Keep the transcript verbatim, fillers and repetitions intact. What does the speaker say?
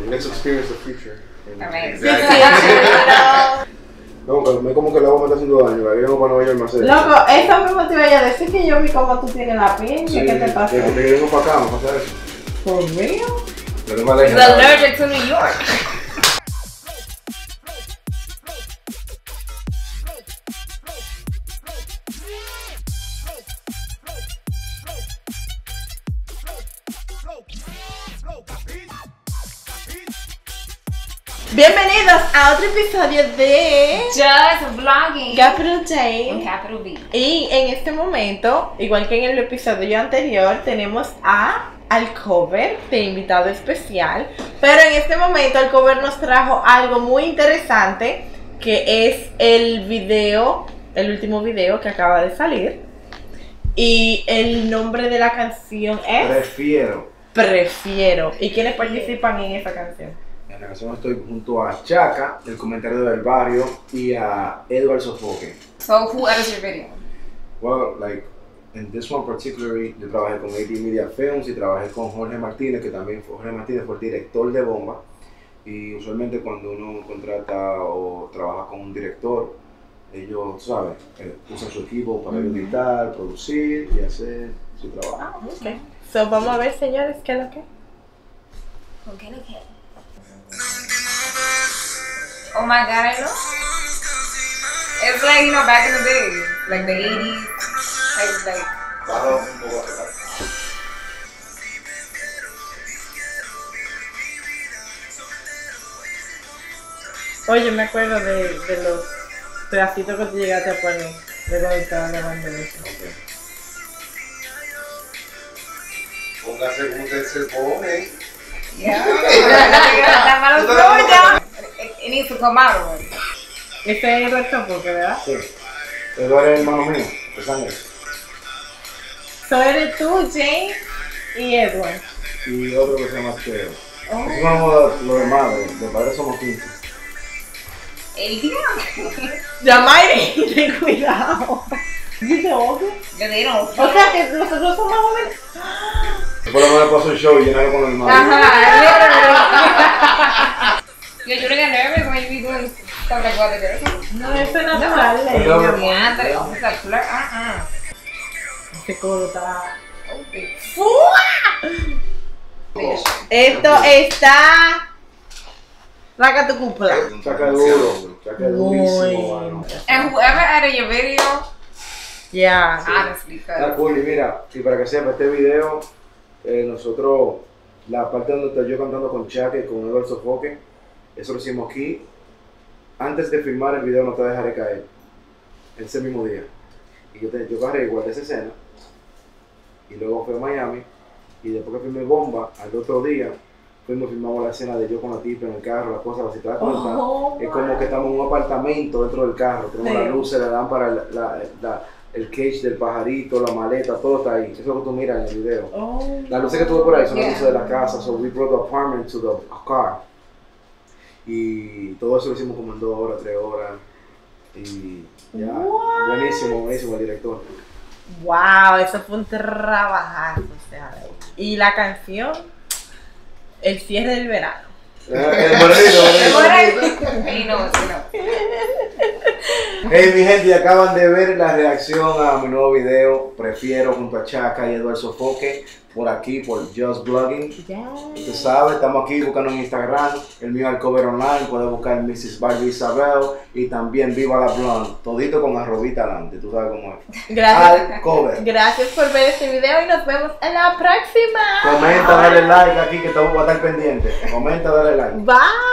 Let's experience the future. No, que me como que la goma está haciendo daño, la queremos para Nueva York más. Loco, eso mismo te iba a decir que yo vi cómo tú tienes la piña, Sí, ¿qué te pasa? que te queremos para acá, vamos a hacer eso. ¿Por mí? He's allergic to New York. Bienvenidos a otro episodio de Just Vlogging. Capital J En Capital B. Y en este momento, igual que en el episodio anterior, tenemos a Alcover de invitado especial. Pero en este momento Alcover nos trajo algo muy interesante, que es el video, el último video que acaba de salir. Y el nombre de la canción es Prefiero. Prefiero. ¿Y quiénes participan en esa canción? En la canción estoy junto a Chaka, el comentario del barrio, y a Edward Sofoque. So who edits your video? Well, like, in this one particularly, yo trabajé con A D Media Films y trabajé con Jorge Martínez, que también fue, Jorge Martínez fue el director de Bomba. Y usualmente cuando uno contrata o trabaja con un director, ellos, ¿sabes? Eh, usan su equipo para editar, producir y hacer su trabajo. Ah, ok. So, vamos a ver, señores, ¿qué es lo que? Okay, okay. Oh my god, I know. It's like, you know, back in the day, like the eighties. Like, like. Bajo un poco acá. Oye, me acuerdo de, de los pedacitos que tú llegaste a poner de cuando estaba grabando eso. Okay. Póngase como usted se pone. Yeah. That malo tuyo. It needs to come out already. Este es el porque, ¿verdad? Sí. Edward es hermano mío, de sangre. So eres tú, Jane y Edward. Y otro que se llama Teo. Oh. Así vamos los demás, de, de padre somos quince. El día. Yamairi, ten cuidado. ¿Y te odio? Yo te digo. O sea que nosotros somos jóvenes. Después lo voy a pasar un show y llenarlo con el hermano. Ajá, yo you don't get nervous when you be doing stuff like what they do. No, eso es natural. No, eh. no, no. Diantre, o sea, claro, ah, Este coro está... ah. Esto está... Raca tu cupla. Chaca duro, chaca durísimo, Muy. mano. And whoever edited your video, Ya. honestly, Está cause cool, y mira, y para que sepa, este video, eh, nosotros, la parte donde estoy yo cantando con Chaka y con Edward Sofoque, eso lo hicimos aquí. Antes de filmar el video No Te Dejaré Caer, ese mismo día. Y yo, te, yo agarré igual de esa escena, y luego fui a Miami, y después que filmé Bomba, al otro día, fuimos y filmamos la escena de yo con la tipa en el carro, las cosas, si te das cuenta, Oh, es como que estamos en un apartamento dentro del carro, tenemos Sí. las luces, la lámpara, la, la, la, el cage del pajarito, la maleta, todo está ahí. Eso es lo que tú miras en el video. Oh. Las luces que tú ves por ahí son las Yeah. luces de la casa, so we brought the apartment to the car. Y todo eso lo hicimos como en dos horas, tres horas. Y ya, What? buenísimo, buenísimo el director. Wow, eso fue un trabajazo, o sea. Y la canción, el cierre del verano. Eh, eh, bonito, bonito. he knows, you know. Hey mi gente, y acaban de ver la reacción a mi nuevo video, Prefiero, junto a Chaka y Edward Sofoque, por aquí, por Just Vlogging. Ya. Tú sabes, estamos aquí buscando en Instagram, el mío Alcover Online, puedes buscar missus Barbie Isabel y también Viva la Blonde, todito con arrobita adelante, tú sabes cómo es. Gracias. Alcover. Gracias por ver este video y nos vemos en la próxima. Comenta, dale like aquí que te voy a estar pendiente. Comenta, dale like. Bye.